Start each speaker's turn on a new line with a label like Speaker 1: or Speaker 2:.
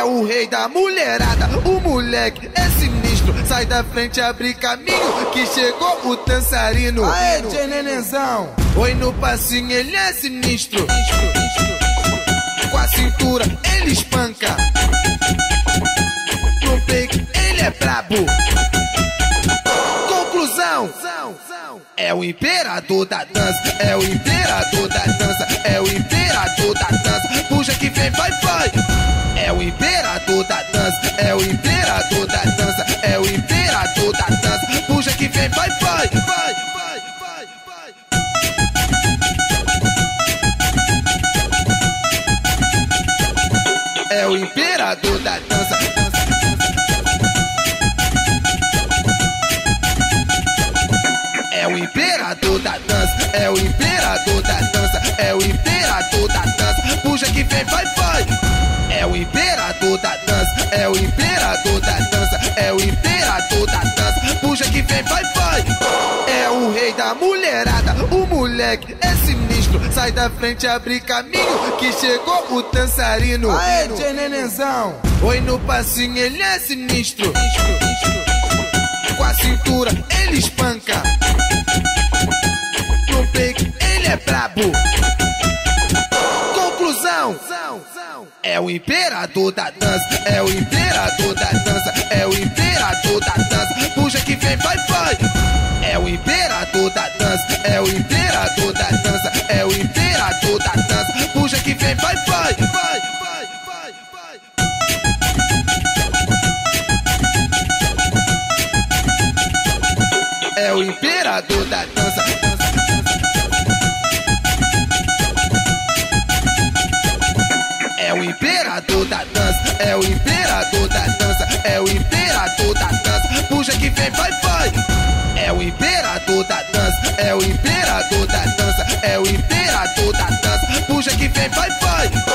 Speaker 1: o rei da mulherada, o moleque é sinistro. Sai da frente, abre caminho, que chegou o dançarino.
Speaker 2: Aê, tchê nenenzão.
Speaker 1: Oi, no passinho ele é sinistro. Com a cintura ele espanca. No peito ele é brabo. Conclusão, é o imperador da dança. É o imperador da dança. É o imperador da dança. Puxa que vem, vai, vai. É o imperador da dança. É o imperador da dança. É o imperador da dança. Puxa que vem, vai, vai, vai, vai, vai, vai. É o imperador da dança. É o imperador da dança. É o imperador da dança. É o imperador da dança. Puxa que vem, vai, vai. É o imperador da dança. É o imperador da dança. É o imperador da dança. Puxa que vem, vai, vai. É o rei da mulherada, o moleque é sinistro. Sai da frente, abre caminho, que chegou o dançarino.
Speaker 2: Aê, tchê nenenzão.
Speaker 1: Oi, no passinho ele é sinistro. Com a cintura ele espanca. No peito ele é brabo. Conclusão, é o imperador da dança. É o imperador da dança. É o imperador da dança. Puxa que vem, vai, vai. É o imperador da dança. É o imperador da dança. É o imperador da dança. Puxa que vem, vai, vai, vai, vai, vai, vai. É o imperador da dança. É o imperador da dança. É o imperador da dança. É o imperador da dança. Puxa que vem, vai, vai. É o imperador da dança. É o imperador da dança. É o imperador da dança. Puxa que vem, vai, vai.